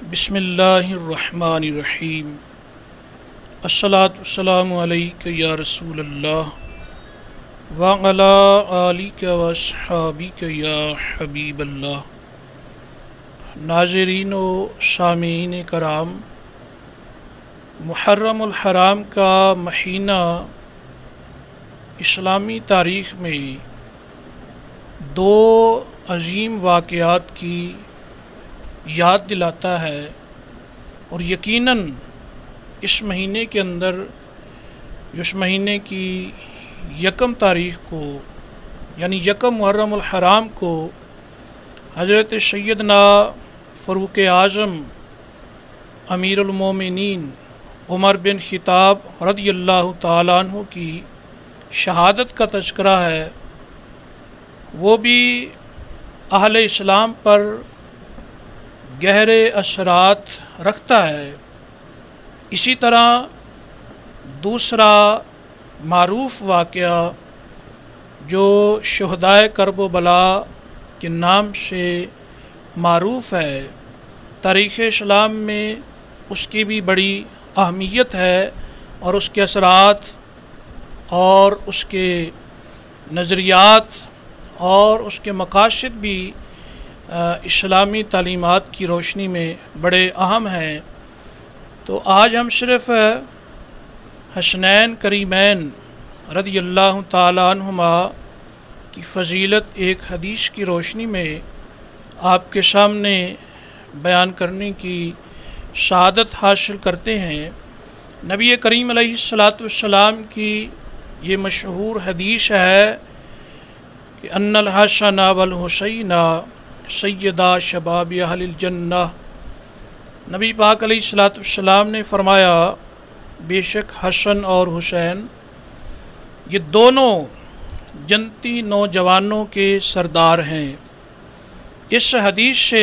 بسم اللہ الرحمن الرحیم الصلاۃ والسلام علیک یا رسول اللہ وعلی آلک واصحابک یا حبیب اللہ۔ ناظرین و سامعین کرام، محرم الحرام کا مہینہ اسلامی تاریخ میں دو عظیم واقعات کی یاد دلاتا ہے، اور یقیناً اس مہینے کے اندر اس مہینے کی یکم تاریخ کو یعنی یکم محرم الحرام کو حضرت سیدنا فاروق اعظم امیر المومنین عمر بن خطاب رضی اللہ تعالیٰ عنہ کی شہادت کا تذکرہ ہے، وہ بھی اہل اسلام پر گہرے اثرات رکھتا ہے۔ اسی طرح دوسرا معروف واقعہ جو شہدائے کرب و بلا کے نام سے معروف ہے، تاریخ اسلام میں اس کی بھی بڑی اہمیت ہے، اور اس کے اثرات اور اس کے نظریات اور اس کے مقاصد بھی اسلامی تعلیمات کی روشنی میں بڑے اہم ہیں۔ تو آج ہم صرف حسنین کریمین رضی اللہ تعالیٰ عنہما کی فضیلت ایک حدیث کی روشنی میں آپ کے سامنے بیان کرنے کی سعادت حاصل کرتے ہیں۔ نبی کریم علیہ السلام کی یہ مشہور حدیث ہے کہ ان الحسن والحسین سیدہ شباب اہل الجنہ۔ نبی پاک علیہ السلام نے فرمایا، بے شک حسن اور حسین یہ دونوں جنتی نوجوانوں کے سردار ہیں۔ اس حدیث سے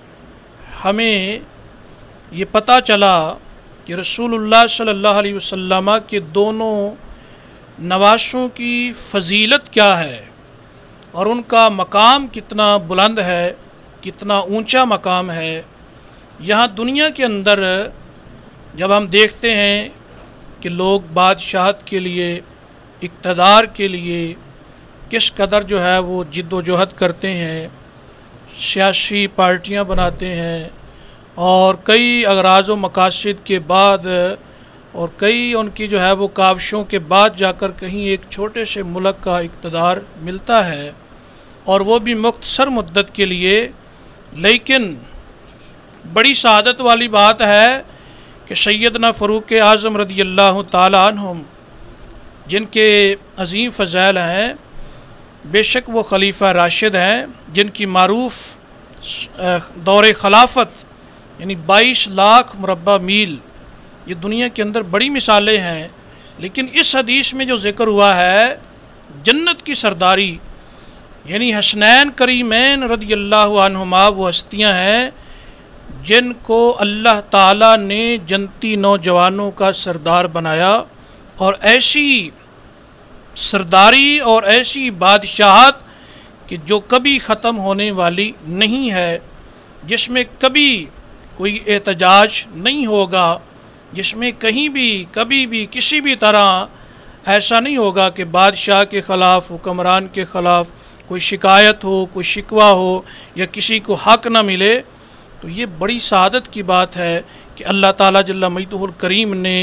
ہمیں یہ پتہ چلا کہ رسول اللہ صلی اللہ علیہ وسلم کے دونوں نواسوں کی فضیلت کیا ہے، اور ان کا مقام کتنا بلند ہے، کتنا اونچا مقام ہے۔ یہاں دنیا کے اندر جب ہم دیکھتے ہیں کہ لوگ بادشاہت کے لیے، اقتدار کے لیے کس قدر جو ہے وہ جد و جہد کرتے ہیں، سیاسی پارٹیاں بناتے ہیں، اور کئی اغراض و مقاصد کے بعد اور کئی ان کی جو ہے وہ کاوشوں کے بعد جا کر کہیں ایک چھوٹے سے ملک کا اقتدار ملتا ہے، اور وہ بھی مختصر مدت کے لیے۔ لیکن بڑی سعادت والی بات ہے کہ سیدنا فاروق اعظم رضی اللہ تعالیٰ عنہم، جن کے عظیم فضائل ہیں، بے شک وہ خلیفہ راشد ہیں، جن کی معروف دور خلافت یعنی 22 لاکھ مربع میل، یہ دنیا کے اندر بڑی مثالیں ہیں۔ لیکن اس حدیث میں جو ذکر ہوا ہے جنت کی سرداری، یعنی حسنین کریمین رضی اللہ عنہما وہ ہستیاں ہیں جن کو اللہ تعالیٰ نے جنتی نوجوانوں کا سردار بنایا، اور ایسی سرداری اور ایسی بادشاہت کہ جو کبھی ختم ہونے والی نہیں ہے، جس میں کبھی کوئی احتجاج نہیں ہوگا، جس میں کہیں بھی کبھی بھی کسی بھی طرح ایسا نہیں ہوگا کہ بادشاہ کے خلاف، حکمران کے خلاف کوئی شکایت ہو، کوئی شکوہ ہو، یا کسی کو حق نہ ملے۔ تو یہ بڑی سعادت کی بات ہے کہ اللہ تعالیٰ جل مجدہ الکریم نے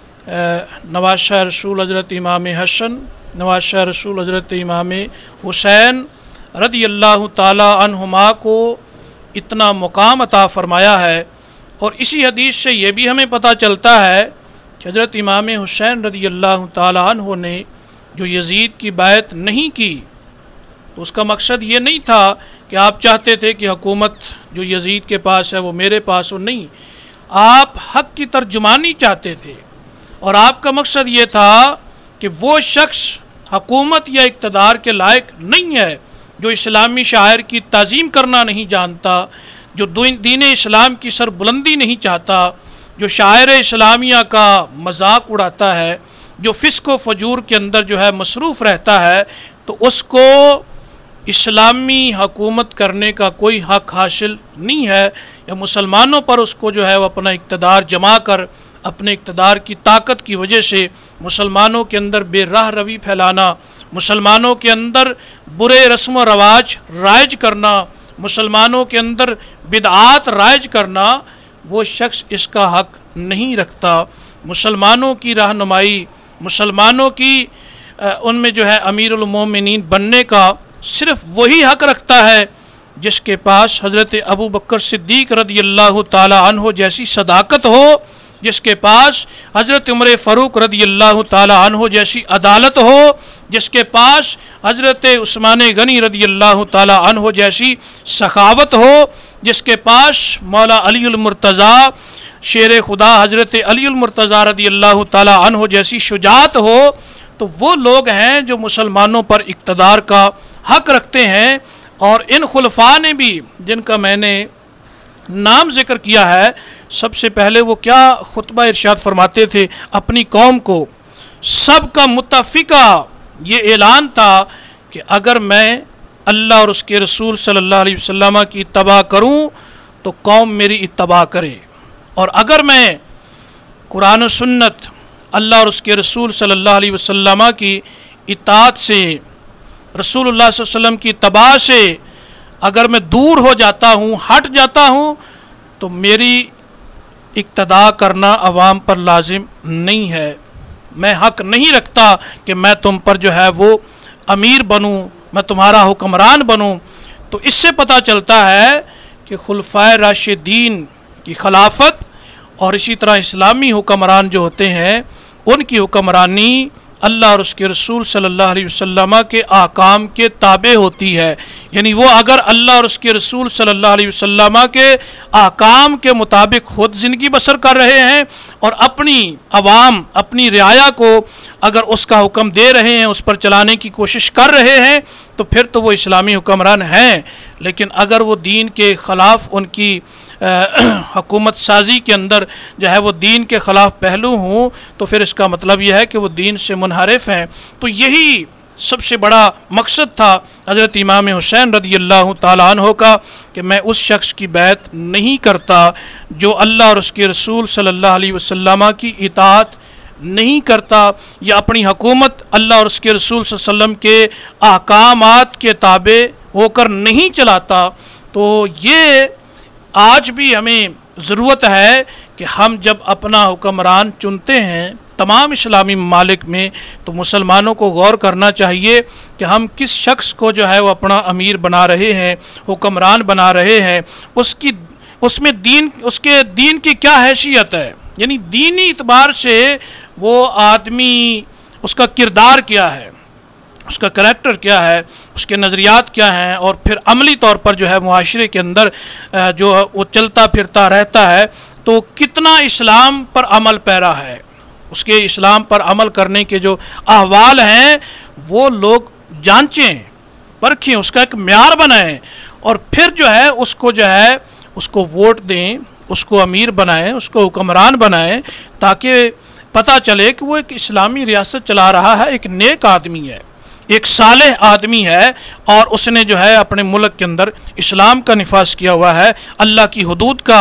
نواسہ رسول حضرت امام حسن، نواسہ رسول حضرت امام حسین رضی اللہ تعالیٰ عنہما کو اتنا مقام عطا فرمایا ہے۔ اور اسی حدیث سے یہ بھی ہمیں پتہ چلتا ہے کہ حضرت امام حسین رضی اللہ تعالیٰ عنہ نے جو یزید کی بیعت نہیں کی، تو اس کا مقصد یہ نہیں تھا کہ آپ چاہتے تھے کہ حکومت جو یزید کے پاس ہے وہ میرے پاس ہو، نہیں، آپ حق کی ترجمانی چاہتے تھے، اور آپ کا مقصد یہ تھا کہ وہ شخص حکومت یا اقتدار کے لائق نہیں ہے جو اسلامی شاعر کی تعظیم کرنا نہیں جانتا، جو دین اسلام کی سر بلندی نہیں چاہتا، جو شاعر اسلامیہ کا مذاق اڑاتا ہے، جو فسق و فجور کے اندر جو ہے مصروف رہتا ہے، تو اس کو اسلامی حکومت کرنے کا کوئی حق حاصل نہیں ہے، یا مسلمانوں پر اس کو جو ہے وہ اپنا اقتدار جما کر اپنے اقتدار کی طاقت کی وجہ سے مسلمانوں کے اندر بے راہ روی پھیلانا، مسلمانوں کے اندر برے رسم و رواج رائج کرنا، مسلمانوں کے اندر بدعات رائج کرنا، وہ شخص اس کا حق نہیں رکھتا۔ مسلمانوں کی رہنمائی، مسلمانوں کی ان میں جو ہے امیر المومنین بننے کا صرف وہی حق رکھتا ہے جس کے پاس حضرت ابو بکر صدیق رضی اللہ تعالی عنہ جیسی صداقت ہو، جس کے پاس حضرت عمر فاروق رضی اللہ تعالی عنہ جیسی عدالت ہو، جس کے پاس حضرت عثمان غنی رضی اللہ تعالی عنہ جیسی سخاوت ہو، جس کے پاس مولا علی المرتضیٰ شیر خدا حضرت علی المرتضیٰ رضی اللہ تعالی عنہ جیسی شجاعت ہو، تو وہ لوگ ہیں جو مسلمانوں پر اقتدار کا حق رکھتے ہیں۔ اور ان خلفاء نے بھی، جن کا میں نے نام ذکر کیا ہے، سب سے پہلے وہ کیا خطبہ ارشاد فرماتے تھے اپنی قوم کو؟ سب کا متفقہ یہ اعلان تھا کہ اگر میں اللہ اور اس کے رسول صلی اللہ علیہ وسلم کی اتباع کروں تو قوم میری اتباع کرے، اور اگر میں قرآن و سنت، اللہ اور اس کے رسول صلی اللہ علیہ وسلم کی اطاعت سے، رسول اللہ صلی اللہ علیہ وسلم کی اتباع سے اگر میں دور ہو جاتا ہوں، ہٹ جاتا ہوں، تو میری اقتداء کرنا عوام پر لازم نہیں ہے۔ میں حق نہیں رکھتا کہ میں تم پر جو ہے وہ امیر بنوں، میں تمہارا حکمران بنوں۔ تو اس سے پتہ چلتا ہے کہ خلفائے راشدین کی خلافت اور اسی طرح اسلامی حکمران جو ہوتے ہیں ان کی حکمرانی اللہ اور اس کے رسول صلی اللہ علیہ وسلم کے احکام کے تابع ہوتی ہے۔ یعنی وہ اگر اللہ اور اس کے رسول صلی اللہ علیہ وسلم کے احکام کے مطابق خود زندگی بسر کر رہے ہیں اور اپنی عوام، اپنی رعایا کو اگر اس کا حکم دے رہے ہیں، اس پر چلانے کی کوشش کر رہے ہیں، تو پھر تو وہ اسلامی حکمران ہیں۔ لیکن اگر وہ دین کے خلاف ان کی حکومت سازی کے اندر جو ہے وہ دین کے خلاف پہلو ہوں، تو پھر اس کا مطلب یہ ہے کہ وہ دین سے منحرف ہیں۔ تو یہی سب سے بڑا مقصد تھا حضرت امام حسین رضی اللہ تعالیٰ عنہ کا کہ میں اس شخص کی بیعت نہیں کرتا جو اللہ اور اس کے رسول صلی اللہ علیہ وسلم کی اطاعت نہیں کرتا، یا اپنی حکومت اللہ اور اس کے رسول صلی اللہ علیہ وسلم کے احکامات کے تابع ہو کر نہیں چلاتا۔ تو یہ آج بھی ہمیں ضرورت ہے کہ ہم جب اپنا حکمران چنتے ہیں تمام اسلامی ممالک میں، تو مسلمانوں کو غور کرنا چاہیے کہ ہم کس شخص کو جو ہے وہ اپنا امیر بنا رہے ہیں، حکمران بنا رہے ہیں، اس میں اس کے دین کی کیا حیثیت ہے، یعنی دینی اعتبار سے وہ آدمی، اس کا کردار کیا ہے، اس کا کریکٹر کیا ہے، اس کے نظریات کیا ہیں، اور پھر عملی طور پر جو ہے معاشرے کے اندر جو وہ چلتا پھرتا رہتا ہے تو کتنا اسلام پر عمل پیرا ہے، اس کے اسلام پر عمل کرنے کے جو احوال ہیں وہ لوگ جانچیں، پرکھیں، اس کا ایک معیار بنائیں، اور پھر جو ہے اس کو ووٹ دیں، اس کو امیر بنائیں، اس کو حکمران بنائیں، تاکہ پتہ چلے کہ وہ ایک اسلامی ریاست چلا رہا ہے، ایک نیک آدمی ہے، ایک صالح آدمی ہے، اور اس نے جو ہے اپنے ملک کے اندر اسلام کا نفاذ کیا ہوا ہے، اللہ کی حدود کا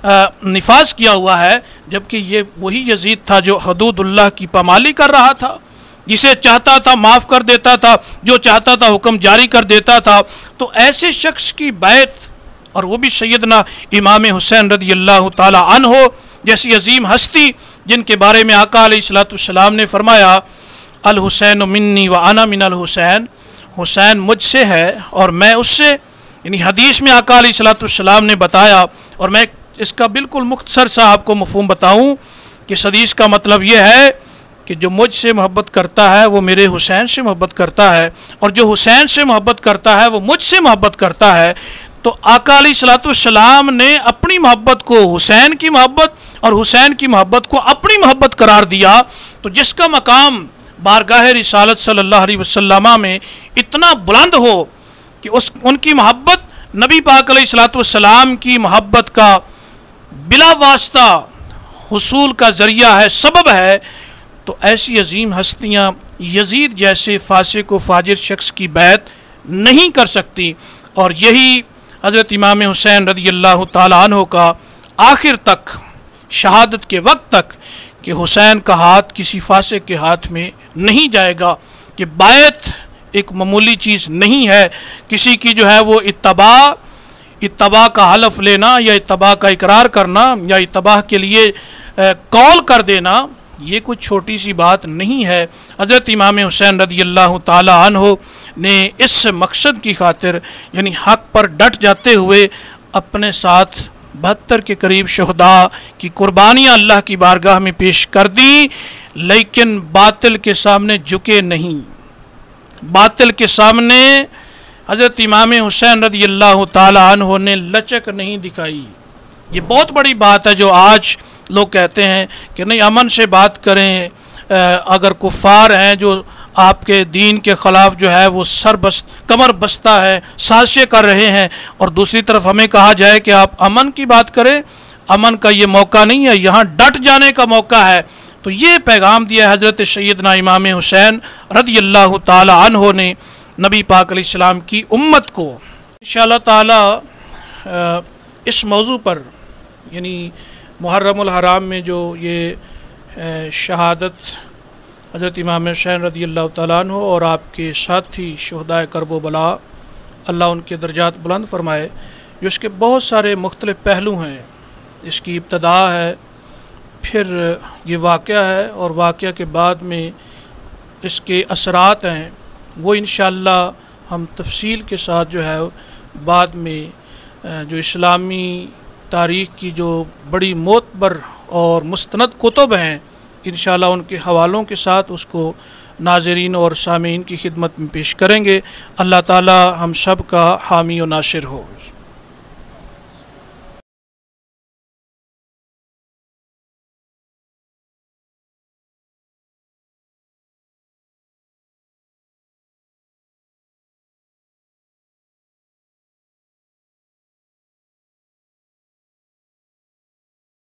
نفاذ کیا ہوا ہے، جبکہ یہ وہی یزید تھا جو حدود اللہ کی پامالی کر رہا تھا، جسے چاہتا تھا معاف کر دیتا تھا، جو چاہتا تھا حکم جاری کر دیتا تھا۔ تو ایسے شخص کی بیعت، اور وہ بھی سیدنا امام حسین رضی اللہ تعالی عنہ جیسی عظیم ہستی، جن کے بارے میں آقا علیہ السلام نے فرمایا الحسین منی و انا من الحسین، حسین مجھ سے ہے اور میں اس سے، یعنی حدیث میں آقا علیہ السلام نے بتایا، اور میں اس کا بالکل مختصر سا آپ کو مفہوم بتاؤں کہ اس حدیث کا مطلب یہ ہے کہ جو مجھ سے محبت کرتا ہے وہ میرے حسین سے محبت کرتا ہے، اور جو حسین سے محبت کرتا ہے وہ مجھ سے محبت کرتا ہے۔ تو آقا علیہ السلام نے اپنی محبت کو حسین کی محبت اور حسین کی محبت کو اپنی محبت قرار دیا۔ تو جس کا مقام بارگاہ رسالت صلی اللہ علیہ وسلم میں اتنا بلند ہو کہ ان کی محبت نبی پاک علیہ السلام کی محبت کا بلا واسطہ حصول کا ذریعہ ہے، سبب ہے، تو ایسی عظیم ہستیاں یزید جیسے فاسق و فاجر شخص کی بیعت نہیں کر سکتی۔ اور یہی حضرت امام حسین رضی اللہ تعالیٰ عنہ کا آخر تک، شہادت کے وقت تک، کہ حسین کا ہاتھ کسی فاسق کے ہاتھ میں نہیں جائے گا، کہ بیعت ایک معمولی چیز نہیں ہے، کسی کی جو ہے وہ اتباع کا حلف لینا یا اتباع کا اقرار کرنا یا اتباع کے لیے قول کر دینا، یہ کوئی چھوٹی سی بات نہیں ہے۔ حضرت امام حسین رضی اللہ تعالی عنہ نے اس مقصد کی خاطر، یعنی حق پر ڈٹ جاتے ہوئے، اپنے ساتھ 72 کے قریب شہداء کی قربانیاں اللہ کی بارگاہ میں پیش کر دیں، لیکن باطل کے سامنے جھکے نہیں۔ باطل کے سامنے حضرت امام حسین رضی اللہ تعالی عنہ نے لچک نہیں دکھائی۔ یہ بہت بڑی بات ہے جو آج لوگ کہتے ہیں کہ نہیں، امن سے بات کریں، اگر کفار ہیں جو آپ کے دین کے خلاف جو ہے وہ کمر بستہ ہے، سازشیں کر رہے ہیں، اور دوسری طرف ہمیں کہا جائے کہ آپ امن کی بات کریں، امن کا یہ موقع نہیں ہے، یہاں ڈٹ جانے کا موقع ہے۔ تو یہ پیغام دیا حضرت سیدنا امام حسین رضی اللہ تعالی عنہ نے نبی پاک علیہ السلام کی امت کو۔ انشاءاللہ تعالی اس موضوع پر، یعنی محرم الحرام میں جو یہ شہادت حضرت امام حسین رضی اللہ تعالیٰ عنہ اور آپ کے ساتھی شہداء کرب و بلا، اللہ ان کے درجات بلند فرمائے، جو اس کے بہت سارے مختلف پہلو ہیں۔ اس کی ابتدا ہے، پھر یہ واقعہ ہے، اور واقعہ کے بعد میں اس کے اثرات ہیں، وہ انشاءاللہ ہم تفصیل کے ساتھ جو ہے بعد میں جو اسلامی تاریخ کی جو بڑی معتبر اور مستند کتب ہیں، انشاءاللہ ان کے حوالوں کے ساتھ اس کو ناظرین اور سامعین کی خدمت میں پیش کریں گے۔ اللہ تعالی ہم سب کا حامی و ناصر ہو۔